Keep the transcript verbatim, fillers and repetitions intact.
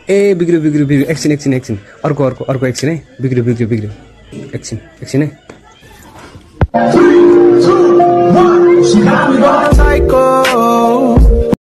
ए बिग्रियो बिग्रियो बिग्रियो एकछिन एकछिन एकछिन अर्को अर्को अर्को एकछिन है बिग्रियो बिग्रियो बिग्रियो एकछिन एकछिन है